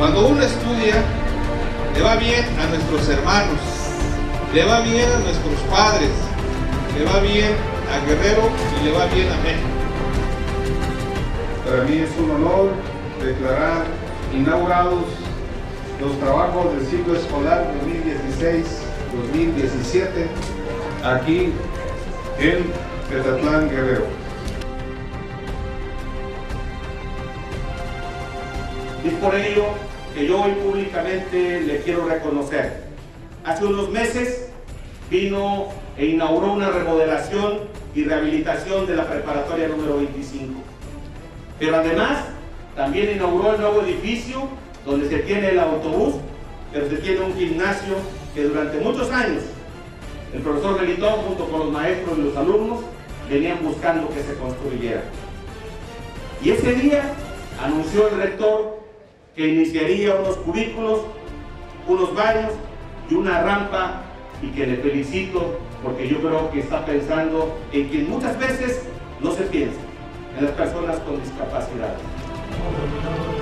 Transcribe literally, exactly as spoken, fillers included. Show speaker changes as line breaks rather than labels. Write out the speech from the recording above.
Cuando uno estudia, le va bien a nuestros hermanos, le va bien a nuestros padres, le va bien a Guerrero y le va bien a México.
Para mí es un honor declarar inaugurados los trabajos del ciclo escolar dos mil dieciséis dos mil diecisiete aquí en Petatlán, Guerrero.
Es por ello que yo hoy públicamente le quiero reconocer. Hace unos meses vino e inauguró una remodelación y rehabilitación de la preparatoria número veinticinco. Pero además también inauguró el nuevo edificio donde se tiene el autobús, pero se tiene un gimnasio que durante muchos años el profesor Melitón junto con los maestros y los alumnos venían buscando que se construyera. Y ese día anunció el rector que iniciaría unos cubículos, unos baños y una rampa, y que le felicito porque yo creo que está pensando en quien muchas veces no se piensa, en las personas con discapacidad.